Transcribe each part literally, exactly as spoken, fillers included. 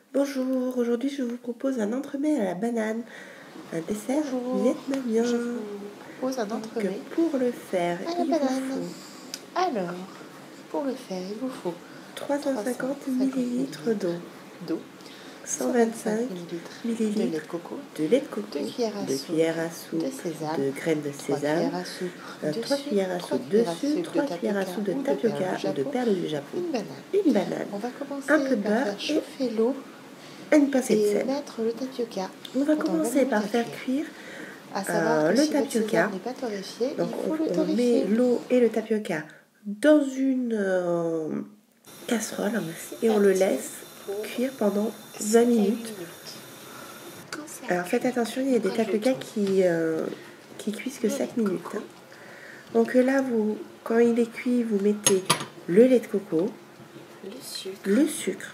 Bonjour, aujourd'hui je vous propose un entremets à la banane, un dessert Bonjour, vietnamien. je vous propose un entremets. Donc, pour le faire, à la il banane. vous faut Alors, pour le faire, il vous faut trois cent cinquante millilitres d'eau, d'eau, cent vingt-cinq millilitres de lait de coco, de lait de coco, deux cuillères à deux soupe cuillères à soupe de sésame, de graines de trois sésame, cuillères à soupe euh, de trois sucre, cuillères à trois soupe de cuillères à sucre, soupe trois de cuillères à soupe de tapioca tapioca ou ou de perles du Japon, une banane. une banane, On va commencer un peu de par beurre faire et chauffer l'eau une pincée de et sel. mettre le tapioca. On va pendant vingt commencer minutes par à faire cuire. cuire À savoir euh, que le si votre tapioca. sésame n'est pas torréfié, Donc il faut on, le on torréfier. met l'eau et le tapioca dans une euh, casserole et on le laisse cuire pendant vingt minutes. Alors faites attention, il y a des tapioca qui, euh, qui cuisent que cinq minutes. Hein. Donc là, vous, quand il est cuit, vous mettez le lait de coco, le sucre, le sucre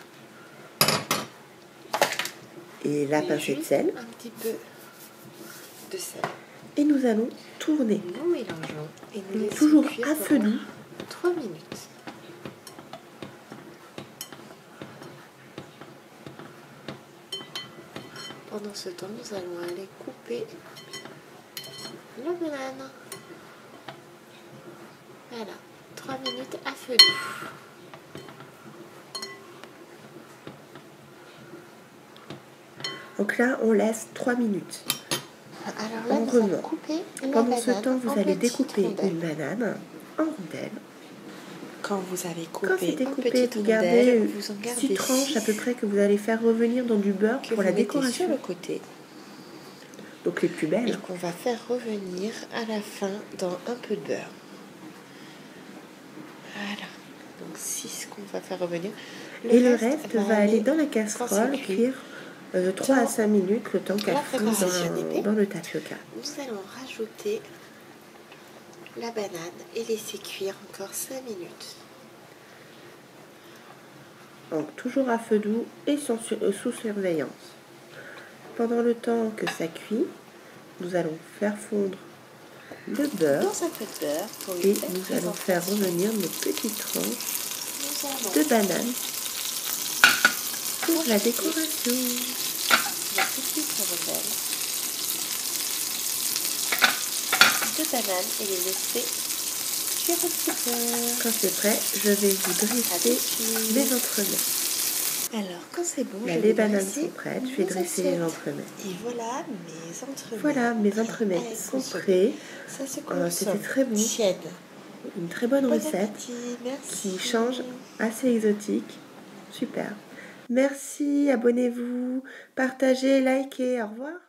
et la pincée de sel. Un petit peu de sel. Et nous allons tourner. Nous mélangeons et nous laissons toujours cuire à feu doux. trois minutes. Pendant ce temps, nous allons aller couper la banane. Voilà, trois minutes à feu doux. Donc là, on laisse trois minutes. Alors là, on nous remonte. allons couper la Pendant banane ce temps, vous en allez petites découper rondelles. une banane en rondelles. Quand vous avez coupé Quand c'est en découpé, petites vous rondelles, gardez vous en gardez six tranches six à peu près que vous allez faire revenir dans du beurre que pour vous la mettez décoration. sur le côté. Donc les plus belles. Et qu'on va faire revenir à la fin dans un peu de beurre. Voilà. Donc six qu'on va faire revenir. Le et reste le reste va, va aller dans la casserole cuire euh, trois à cinq minutes, le temps qu'elle fonde dans, dans le tapioca. Nous allons rajouter la banane et laisser cuire encore cinq minutes. Donc toujours à feu doux et sans, euh, sous surveillance. Pendant le temps que ça cuit, nous allons faire fondre le beurre dans un peu de beurre pour et nous allons faire revenir nos petites tranches de banane pour la décoration. La petite rondelle de banane et les laisser cuire un petit peu. Quand c'est prêt, je vais vous dresser les entremets. Alors, quand c'est bon, Là, je les vais bananes sont prêtes, je vais dresser les entremets. Et voilà mes entremets. Voilà, mes entremets Allez, sont prêts. Ça se euh, C'était très bon. Tiède. Une très bonne Bon recette appétit, merci. qui change, assez exotique. Super. Merci, abonnez-vous, partagez, likez. Au revoir.